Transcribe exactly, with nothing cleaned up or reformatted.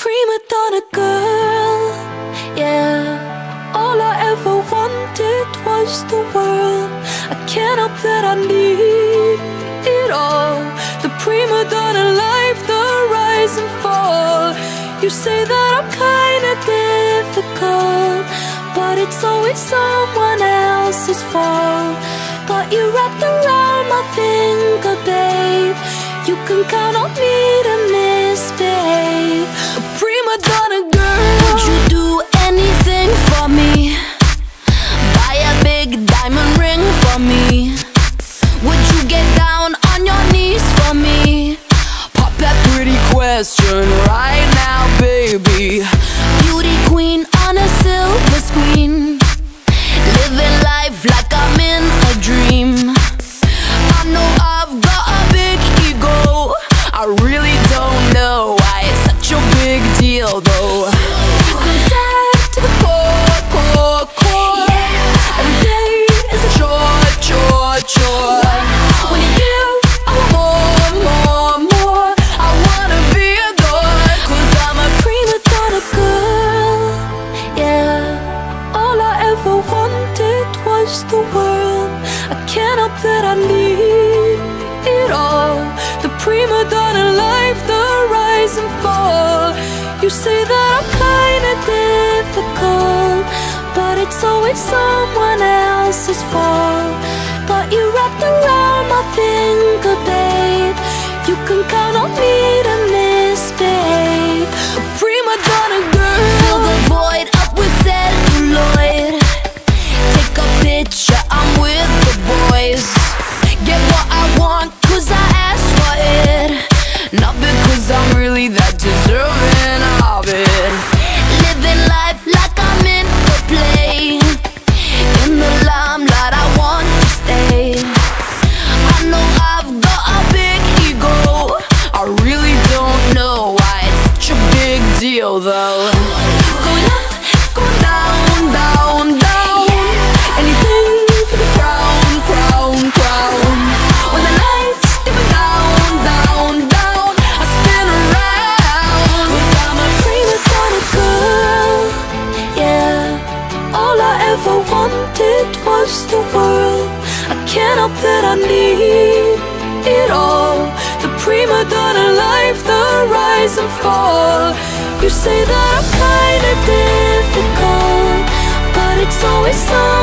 prima donna girl, yeah. All I ever wanted was the world. I can't help that I need it all. The prima donna life, the rise and fall. You say that I'm kinda difficult, but it's always someone else's fault. Got you wrapped around my finger, babe. You can count on me to misbehave. A prima donna girl. Would you do anything for me? Buy a big diamond ring for me? Would you get down on your knees for me? Pop that pretty question right now, baby. Beauty queen on a silver screen, living life like I'm in a dream. I know I've got a big ego. I really don't know why it's such a big deal though. I'm sad to the core, core, core. Every day is a chore, chore, chore. When you give, I want more, more, more. I wanna be adored, cause I'm a prima donna girl, yeah. All I ever wanted was the world. I can't help that I need it all. The prima donna life, the rise and fall. You say that I'm kinda difficult, but it's always someone else's fault. Got you wrapped around my finger, babe. You can count on me to misbehave. A prima donna girl. Fill the void up with celluloid. Take a picture, I'm with the boys. Get what I want, cause I asked for it, not because I'm really that deserving of it. Living life like I'm in the play, in the limelight I want to stay. I know I've got a big ego. I really don't know why it's such a big deal though. Going up, going down, down, down. Anything for the crown, crown, crown. When the lights dip me down, down, down, I spin around. Cause I'm a prima donna girl, yeah. All I ever wanted was the world. I can't help that I need it all. The prima donna life, the rise and fall. You say that I'm kinda difficult, but it's always so